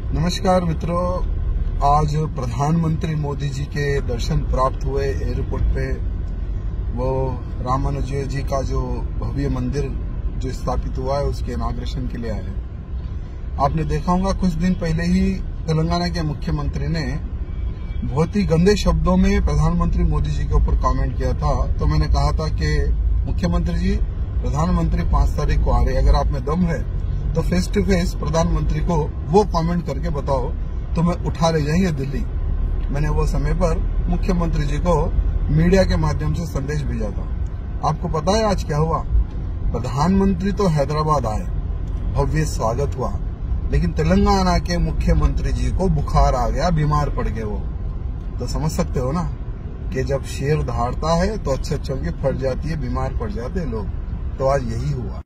नमस्कार मित्रों, आज प्रधानमंत्री मोदी जी के दर्शन प्राप्त हुए एयरपोर्ट पे। वो रामानुजय जी का जो भव्य मंदिर जो स्थापित हुआ है उसके इनॉग्रेशन के लिए आए। आपने देखा होगा कुछ दिन पहले ही तेलंगाना के मुख्यमंत्री ने बहुत ही गंदे शब्दों में प्रधानमंत्री मोदी जी के ऊपर कमेंट किया था। तो मैंने कहा था कि मुख्यमंत्री जी, प्रधानमंत्री 5 तारीख को आ रहे, अगर आप में दम है तो फेस टू फेस प्रधानमंत्री को वो कमेंट करके बताओ तो मैं उठा ले जाएंगे दिल्ली। मैंने वो समय पर मुख्यमंत्री जी को मीडिया के माध्यम से संदेश भेजा था। आपको पता है आज क्या हुआ? प्रधानमंत्री तो हैदराबाद आए, भव्य स्वागत हुआ, लेकिन तेलंगाना के मुख्यमंत्री जी को बुखार आ गया, बीमार पड़ गए वो। तो समझ सकते हो ना कि जब शेर दहाड़ता है तो अच्छे की फट जाती है, बीमार पड़ जाते हैं लोग। तो आज यही हुआ।